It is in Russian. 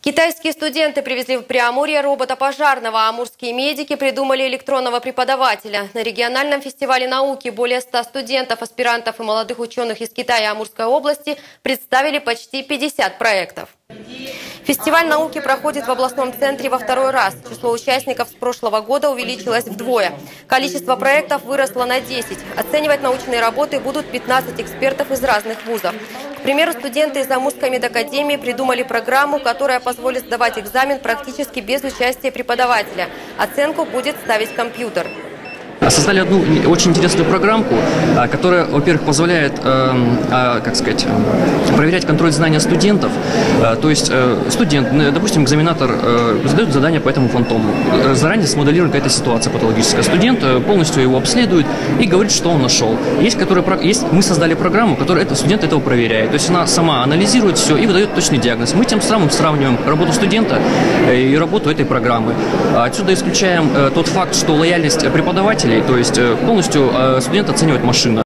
Китайские студенты привезли в Преамурье робота пожарного, а амурские медики придумали электронного преподавателя. На региональном фестивале науки более 100 студентов, аспирантов и молодых ученых из Китая и Амурской области представили почти 50 проектов. Фестиваль науки проходит в областном центре во второй раз. Число участников с прошлого года увеличилось вдвое. Количество проектов выросло на 10. Оценивать научные работы будут 15 экспертов из разных вузов. К примеру, студенты из Амурской медакадемии придумали программу, которая позволит сдавать экзамен практически без участия преподавателя. Оценку будет ставить компьютер. Создали одну очень интересную программку, которая, во-первых, позволяет, проверять контроль знания студентов. То есть студент, допустим, экзаменатор задает задание по этому фантому. Заранее смоделирует какая-то ситуация патологическая. Студент полностью его обследует и говорит, что он нашел. Мы создали программу, которая студент этого проверяет. То есть она сама анализирует все и выдает точный диагноз. Мы тем самым сравниваем работу студента и работу этой программы. Отсюда исключаем тот факт, что лояльность преподавателей, то есть полностью студент оценивает машина.